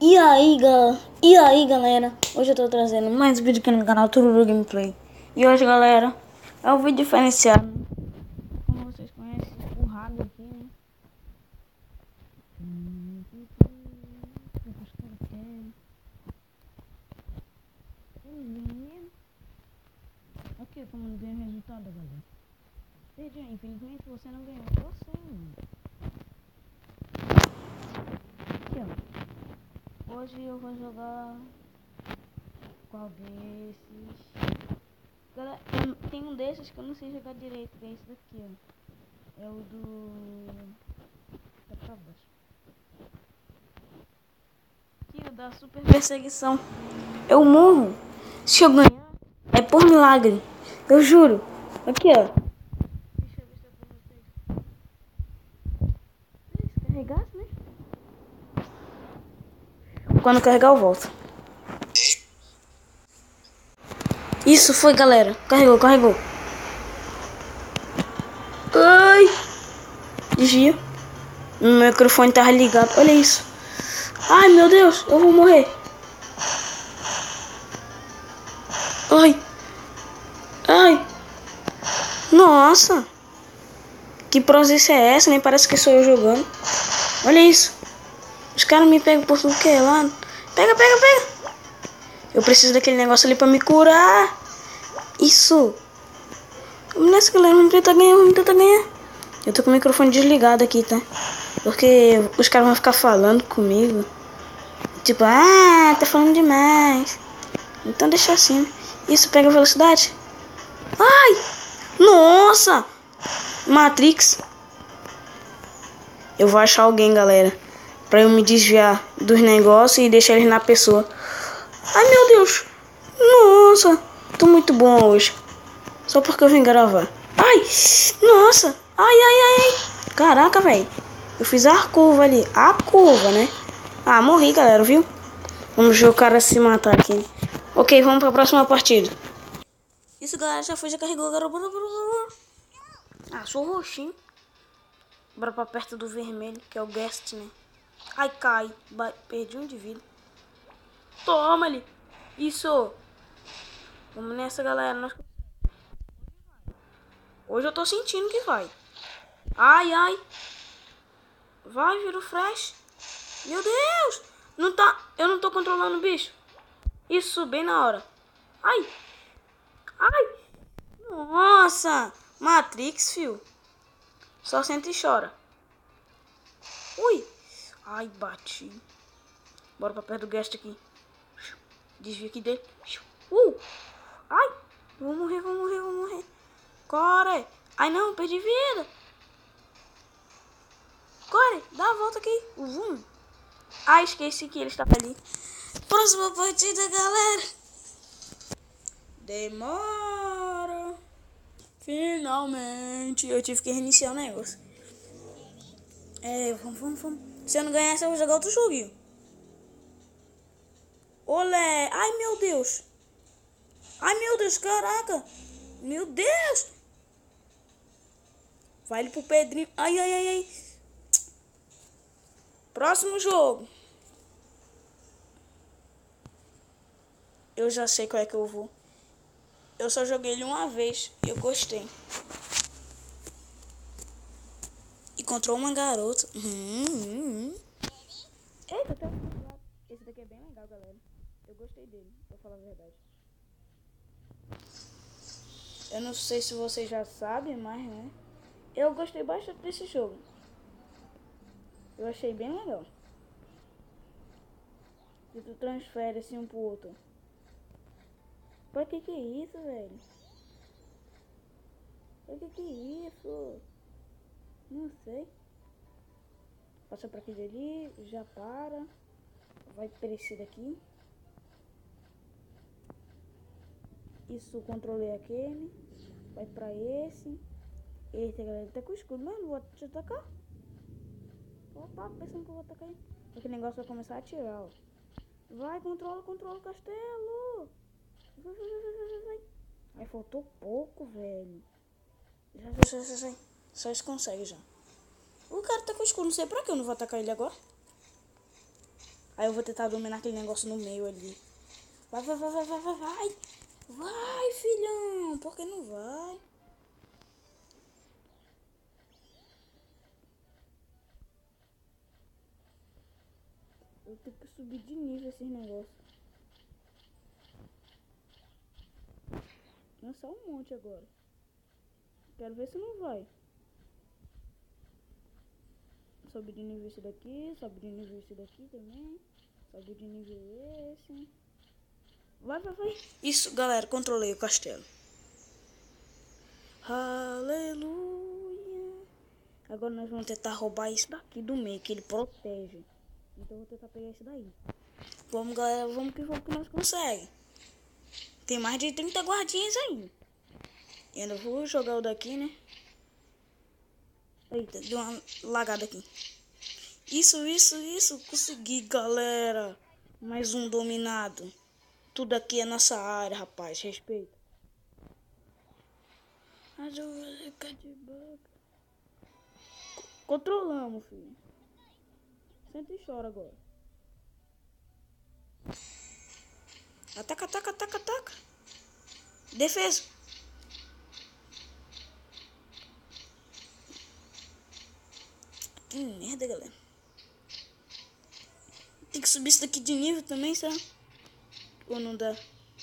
Galera, hoje eu tô trazendo mais um vídeo aqui no canal Tururu Gameplay. E hoje, galera, é um vídeo diferenciado. Como vocês conhecem, o Rago aqui, né? Aqui como ganha o resultado, galera. Veja, infelizmente você não ganhou. Eu sei, mano. Aqui, ó. Hoje eu vou jogar qual desses? Galera, tem um desses que eu não sei jogar direito, que é esse daqui, ó. É o do... Tá pra baixo. Aqui, o da super perseguição. Eu morro. Se eu ganhar, é por milagre. Eu juro. Aqui, ó. Deixa eu ver se eu pra vocês. Se carregasse, né? Quando carregar, eu volto. Isso foi, galera. Carregou. Ai! Desvia. Meu microfone tava ligado. Olha isso. Ai, meu Deus. Eu vou morrer. Ai. Nossa. Que prosa é essa? Nem parece que sou eu jogando. Olha isso. Os caras me pegam por tudo que é lá. Pega. Eu preciso daquele negócio ali pra me curar. Isso. Nessa, galera, vamos tentar ganhar. Eu tô com o microfone desligado aqui, tá? Porque os caras vão ficar falando comigo. Tipo, tá falando demais. Então deixa assim. Isso, pega a velocidade. Ai! Nossa! Matrix. Eu vou achar alguém, galera, pra eu me desviar dos negócios e deixar eles na pessoa. Ai, meu Deus. Nossa. Tô muito bom hoje. Só porque eu vim gravar. Ai. Nossa. Ai. Caraca, velho. Eu fiz a curva ali. A curva, né? Ah, morri, galera, viu? Vamos ver o cara se matar aqui. Ok, vamos pra próxima partida. Isso, galera, já carregou, garoto. Ah, sou roxinho. Bora pra perto do vermelho, que é o guest, né? Ai, cai. Perdi um de vida. Toma ali. Isso. Vamos nessa, galera. Hoje eu tô sentindo que vai. Ai. Vai, vira o flash. Meu Deus. Eu não tô controlando o bicho. Isso, bem na hora. Ai. Nossa. Matrix, fio. Só sente e chora. Ui. Ai, bati. Bora pra perto do guest aqui. Desvia aqui dele. Ai. Vou morrer. Corre. Ai, não. Perdi vida. Corre. Dá a volta aqui. Esqueci que ele está ali. Próxima partida, galera. Demora. Finalmente. Eu tive que reiniciar o negócio. Vamos. Se eu não ganhar, eu vou jogar outro joguinho. Olé. Ai, meu Deus, caraca. Meu Deus. Vai ele pro Pedrinho. Ai. Próximo jogo. Eu já sei qual é que eu vou. Eu só joguei ele uma vez e eu gostei. Encontrou uma garota. Eita, tá. Esse daqui é bem legal, galera. Eu gostei dele, pra falar a verdade. Eu não sei se vocês já sabem, mas né, eu gostei bastante desse jogo. Eu achei bem legal. E tu transfere assim um pro outro. Pra que é isso, velho? Pra que é isso? Não sei. Passa pra aquele ali, já para. Vai pra esse daqui. Isso, o controle é aquele. Vai pra esse. Eita, galera, tá com escudo, mas não vou te atacar. Opa, pensando que eu vou atacar ele. Aquele negócio vai começar a atirar, ó. Vai, controla o castelo. Vai. Aí faltou pouco, velho. Já. Só isso consegue já. O cara tá com escudo, não sei pra que eu não vou atacar ele agora. Aí eu vou tentar dominar aquele negócio no meio ali. Vai, vai, vai, vai, vai, vai, vai. Vai, filhão. Por que não vai? Eu tenho que subir de nível esses negócios. Lançar um monte agora. Quero ver se não vai. Sobe de nível esse daqui, sobe de nível esse daqui também. Sobe de nível esse. Vai, vai, vai. Isso, galera, controlei o castelo. Aleluia. Agora nós vamos tentar roubar isso daqui do meio, que ele protege. Então eu vou tentar pegar esse daí. Vamos, galera, vamos que nós conseguimos. Tem mais de 30 guardinhas aí. E ainda vou jogar o daqui, né? Eita, deu uma lagada aqui. Isso. Consegui, galera. Mais um dominado. Tudo aqui é nossa área, rapaz. Respeita. Controlamos, filho. Senta e chora agora. Ataca. Defesa. Que merda, galera. Tem que subir isso daqui de nível também, será? Ou não dá?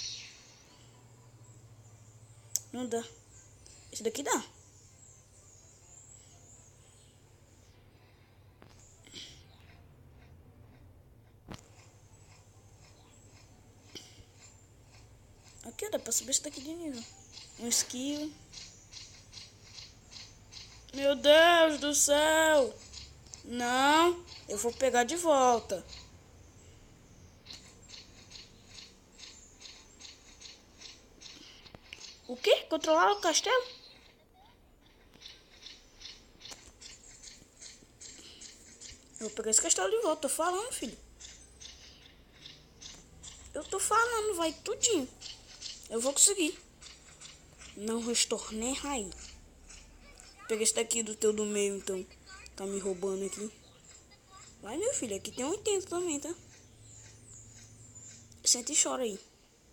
Não dá. Esse daqui dá. Aqui, dá pra subir isso daqui de nível. Um skill. Meu Deus do céu. Não. Eu vou pegar de volta. O quê? Controlar o castelo? Eu vou pegar esse castelo de volta. Tô falando, filho. Eu tô falando, vai tudinho. Eu vou conseguir. Não restornei raio. Pega esse daqui do teu do meio, então. Tá me roubando aqui. Vai, meu filho. Aqui tem 80 também, tá? Senta e chora aí.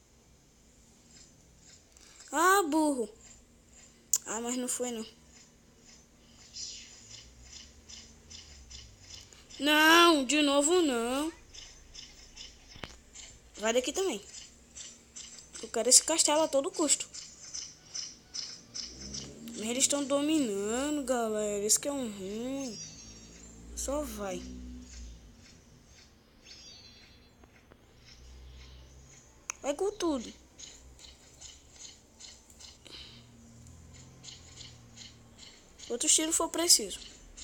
Ah, burro. Ah, mas não foi, não. Não, de novo não. Vai daqui também. Eu quero esse castelo a todo custo. Mas eles estão dominando, galera. Isso que é um ruim. Só vai. Vai com tudo. Outro tiro for preciso.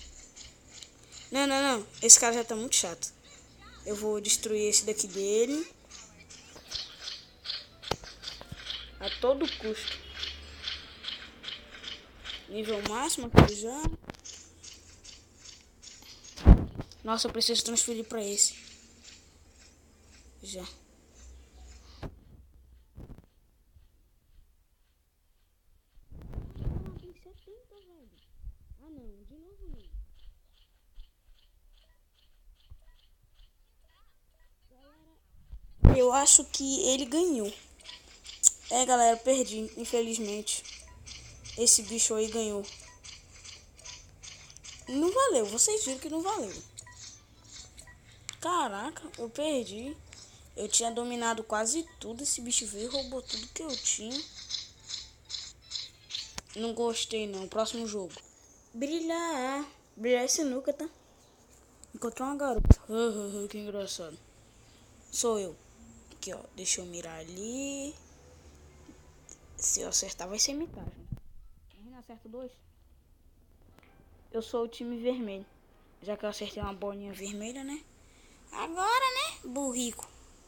Não. Esse cara já tá muito chato. Eu vou destruir esse daqui dele. A todo custo. Nível máximo aqui já. Nossa, eu preciso transferir pra esse. Já. Tem 70, velho. Ah, não. De novo não. Eu acho que ele ganhou. É, galera, perdi, infelizmente. Esse bicho aí ganhou. Não valeu, vocês viram que não valeu. Caraca, eu perdi. Eu tinha dominado quase tudo. Esse bicho veio e roubou tudo que eu tinha. Não gostei não. Próximo jogo. Brilhar. Brilhar esse nuca, tá? Encontrou uma garota. Que engraçado. Sou eu. Aqui, ó. Deixa eu mirar ali. Se eu acertar, vai ser metade. Não acerto 2. Eu sou o time vermelho. Já que eu acertei uma bolinha vermelha, né? Agora, né? Burrico.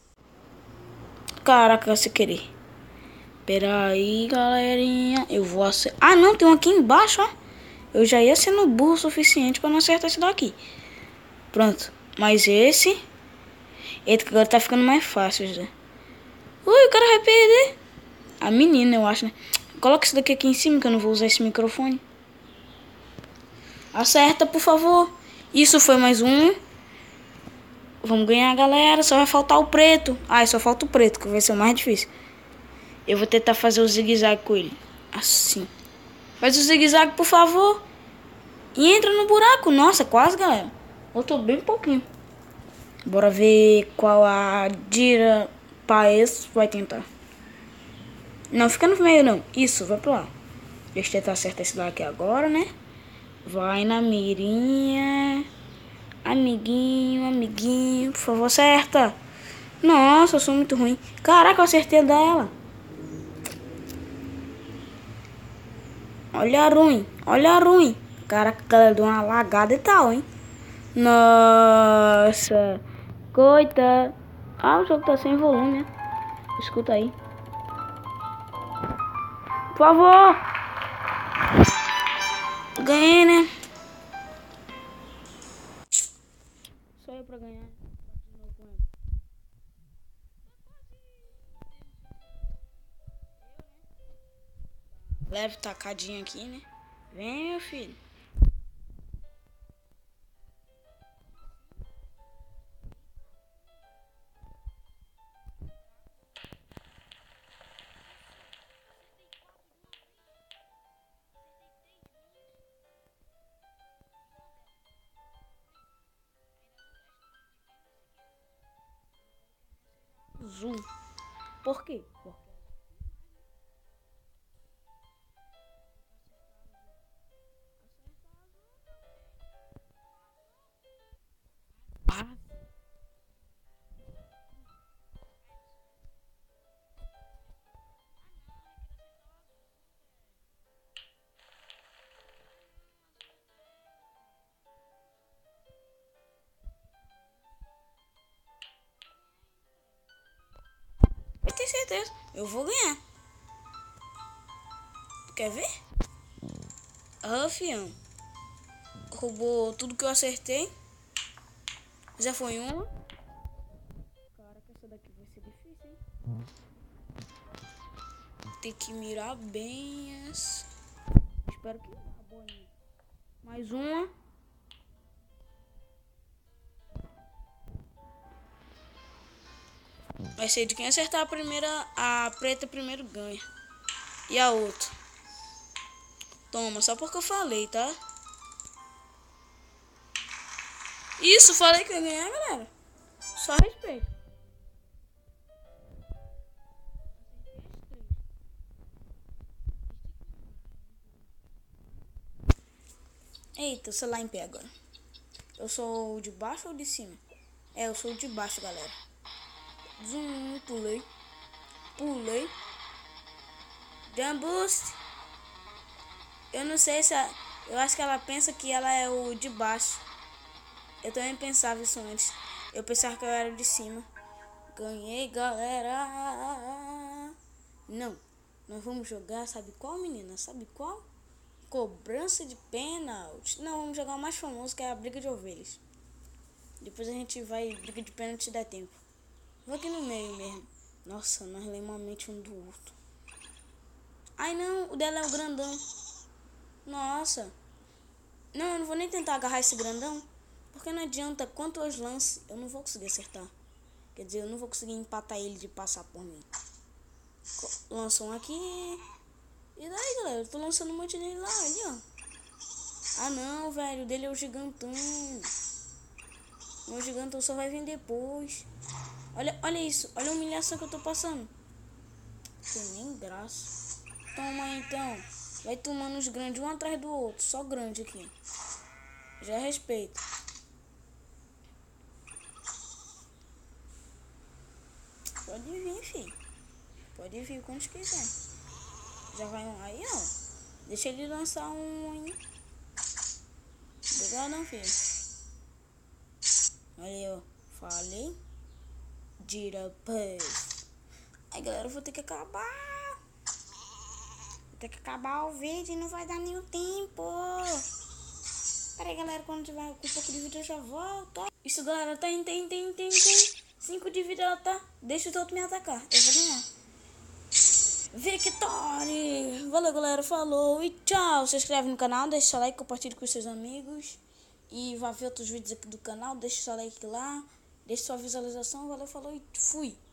Caraca, sem querer. Pera aí, galerinha. Eu vou acertar. Ah, não. Tem um aqui embaixo, ó. Eu já ia sendo burro o suficiente pra não acertar esse daqui. Pronto. Mas esse... Eita, que agora tá ficando mais fácil já. Ui, o cara vai perder. A menina, eu acho, né? Coloca isso daqui aqui em cima, que eu não vou usar esse microfone. Acerta, por favor. Isso foi mais um. Vamos ganhar, galera. Só vai faltar o preto. Ai, só falta o preto, que vai ser o mais difícil. Eu vou tentar fazer o zigue-zague com ele. Assim. Faz o zigue-zague, por favor. E entra no buraco. Nossa, quase, galera. Faltou bem pouquinho. Bora ver qual a Dira Paes vai tentar. Não, fica no meio, não. Isso, vai pro lá. Deixa eu tentar acertar esse lá aqui agora, né? Vai na mirinha. Amiguinho, amiguinho. Por favor, acerta. Nossa, eu sou muito ruim. Caraca, eu acertei dela. Olha ruim, olha ruim. Caraca, galera, deu uma lagada e tal, hein? Nossa. Coita. Ah, o jogo tá sem volume, né? Escuta aí. Por favor. Ganhei, né? Só eu pra ganhar. Leve tacadinha aqui, né? Vem, meu filho. Zoom. Por quê? Eu tenho certeza. Eu vou ganhar. Quer ver? Ah, fião. Roubou tudo que eu acertei. Já foi uma. Caraca, essa daqui vai ser difícil, hein? Tem que mirar bem essa. Espero que não. Boninha. Mais uma. Vai ser de quem acertar a primeira. A preta primeiro ganha. E a outra. Toma, só porque eu falei, tá? Isso, falei que eu ia ganhar, galera. Só respeito. Eita, o celular em pé agora. Eu sou de baixo ou de cima? É, eu sou de baixo, galera. Zoom, pulei. Pulei. Jump boost. Eu não sei se eu acho que ela pensa que ela é o de baixo. Eu também pensava isso antes. Eu pensava que eu era o de cima. Ganhei, galera. Não. Nós vamos jogar, sabe qual, menina? Sabe qual? Cobrança de pênalti. Não, vamos jogar o mais famoso, que é a briga de ovelhas. Depois a gente vai briga de pênalti se der tempo. Vou aqui no meio mesmo. Nossa, nós lemos a mente um do outro. Ai não, o dela é o grandão. Nossa. Não, eu não vou nem tentar agarrar esse grandão. Porque não adianta, quanto eu lance, eu não vou conseguir acertar. Quer dizer, eu não vou conseguir empatar ele de passar por mim. Lança um aqui. E daí, galera? Eu tô lançando um monte dele lá, ali, ó. Ah não, velho, o dele é o gigantão. O gigantão só vai vir depois. Olha isso, olha a humilhação que eu tô passando. Tem nem graça. Toma então. Vai tomando os grandes um atrás do outro. Só grande aqui. Já respeito. Pode vir, filho. Pode vir quando quiser. Já vai um aí, ó. Deixa ele lançar um aí. Obrigado, filho. Olha, ó. Falei. Dira paz. Aí, galera, eu vou ter que acabar. Vou ter que acabar o vídeo e não vai dar nenhum tempo. Pera aí, galera, quando tiver com um pouco de vida eu já volto. Isso, galera, tem. 5 de vida ela tá. Deixa os outros me atacar. Eu vou ganhar. Victory! Valeu, galera. Falou e tchau. Se inscreve no canal, deixa seu like, compartilhe com seus amigos. E vai ver outros vídeos aqui do canal. Deixa seu like lá. Deixe sua visualização, valeu, falou e fui!